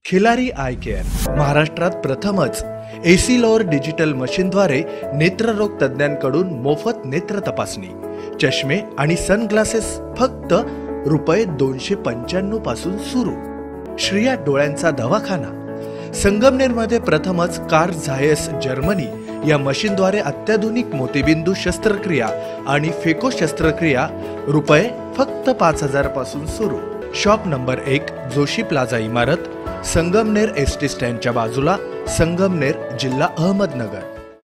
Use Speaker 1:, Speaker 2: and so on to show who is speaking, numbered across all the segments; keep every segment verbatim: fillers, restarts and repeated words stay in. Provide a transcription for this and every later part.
Speaker 1: Khillari I care महाराष्ट्रात प्रथमच एसीलॉर digital मशीनद्वारे नेत्ररोग तज्ञांकडून मोफत नेत्र तपासणी, चष्मे आणि सनग्लासेस फक्त रुपये दोनशे पंच्याण्णव पासून सुरू। श्रिया डोळ्यांचा दवाखाना संगमनेरमध्ये प्रथमच कार्ल झायस जर्मनी या मशीनद्वारे अत्याधुनिक मोतीबिंदू शस्त्रक्रिया आणि फेको शस्त्रक्रिया रुपये फक्त पाच हजार पासून सुरू। शॉप नंबर एक, जोशी प्लाझा इमारत, संगमनेर एसटी स्टँडच्या बाजूला, संगमनेर, जिल्हा अहमदनगर।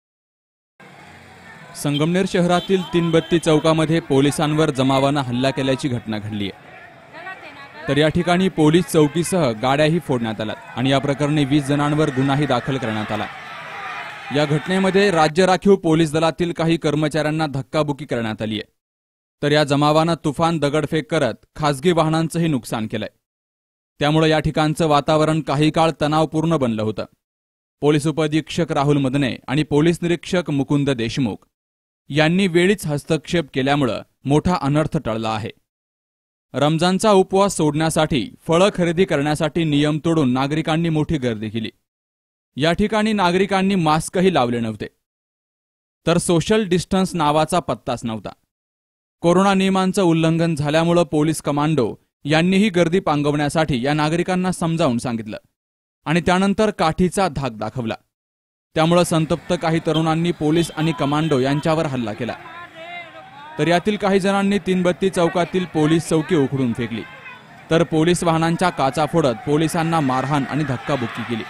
Speaker 2: संगमनेर शहरातील तीनबत्ती चौकामध्ये पोलिसांवर जमावानं हल्ला केल्याची घटना घडली आहे। तर या ठिकाणी पोलीस चौकीसह गाड्याही फोडण्यात आल्यात आणि या प्रकरणी वीस जणांवर गुन्हाही दाखल करण्यात आला। या घटनेमध्ये राज्य राखीव पोलीस दलातील काही कर्मचाऱ्यांना धक्काबुक्की करण्यात आली आहे। तर या जमावानं तुफान दगडफेक करत खासगी वाहनांचंही नुकसान केलंय। त्यामुळे या ठिकाणचं वातावरण काही काळ तणावपूर्ण बनलं होतं। पोलीस उपअधीक्षक राहुल मदने आणि पोलीस निरीक्षक मुकुंद देशमुख यांनी वेळीच हस्तक्षेप केल्यामुळे मोठा अनर्थ टळला आहे। रमजानचा उपवास सोडण्यासाठी फळं खरेदी करण्यासाठी नियम तोडून नागरिकांनी मोठी गर्दी केली। या ठिकाणी नागरिकांनी मास्कही लावले नव्हते, तर सोशल डिस्टन्स नावाचा पत्ताच नव्हता। कोरोना नियमांचं उल्लंघन झाल्यामुळे पोलीस कमांडो यांनीही गर्दी पांगवण्यासाठी या नागरिकांना समजावून सांगितलं आणि त्यानंतर काठीचा धाक दाखवला। त्यामुळे संतप्त काही तरुणांनी पोलीस आणि कमांडो यांच्यावर हल्ला केला। तर यातील काही जणांनी तीनबत्ती चौकातील पोलीस चौकी उखडून फेकली, तर पोलीस वाहनांच्या काचा फोडत पोलिसांना मारहाण आणि धक्काबुक्की केली।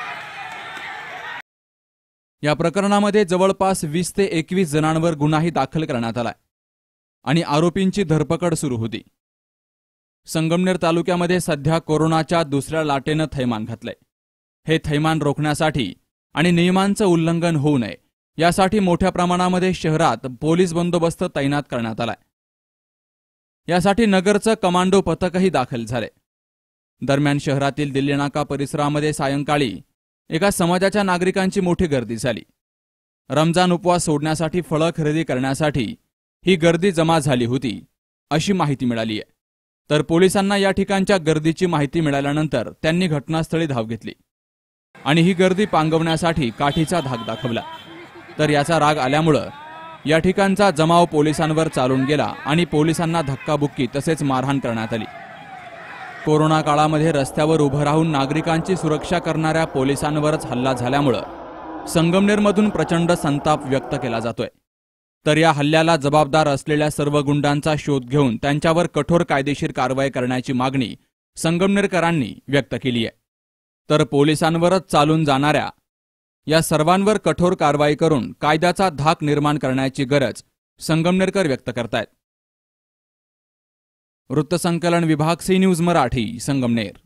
Speaker 2: या प्रकरणामध्ये जवळपास वीस ते एकवीस जणांवर गुन्हाही दाखल करण्यात आलाय आणि आरोपींची धरपकड सुरू होती। संगमनेर तालुक्यामध्ये सध्या कोरोनाच्या दुसऱ्या लाटेनं थैमान घातलंय। हे थैमान रोखण्यासाठी आणि नियमांचं उल्लंघन होऊ नये यासाठी मोठ्या प्रमाणामध्ये शहरात पोलीस बंदोबस्त तैनात करण्यात आलाय। यासाठी नगरचं कमांडो पथकही दाखल झाले। दरम्यान शहरातील दिल्ली नाका परिसरामध्ये सायंकाळी एका समाजाच्या नागरिकांची मोठी गर्दी झाली। रमजान उपवास सोडण्यासाठी फळं खरेदी करण्यासाठी ही गर्दी जमा झाली होती अशी माहिती मिळाली आहे। तर पोलिसांना या ठिकाणच्या गर्दीची माहिती मिळाल्यानंतर त्यांनी घटनास्थळी धाव घेतली आणि ही गर्दी पांगवण्यासाठी काठीचा धाक दाखवला। तर याचा राग आल्यामुळं या ठिकाणचा जमाव पोलिसांवर चालून गेला आणि पोलिसांना धक्काबुक्की तसेच मारहाण करण्यात आली। कोरोना काळामध्ये रस्त्यावर उभं राहून नागरिकांची सुरक्षा करणाऱ्या पोलिसांवरच हल्ला झाल्यामुळं संगमनेरमधून प्रचंड संताप व्यक्त केला जातोय। तर या हल्ल्याला जबाबदार असलेल्या सर्व गुंडांचा शोध घेऊन त्यांच्यावर कठोर कायदेशीर कारवाई करण्याची मागणी संगमनेरकरांनी व्यक्त केली आहे। तर पोलिसांवरच चालून जाणाऱ्या या सर्वांवर कठोर कारवाई करून कायद्याचा धाक निर्माण करण्याची गरज संगमनेरकर व्यक्त करतायत। वृत्तसंकलन विभाग, सी न्यूज मराठी, संगमनेर।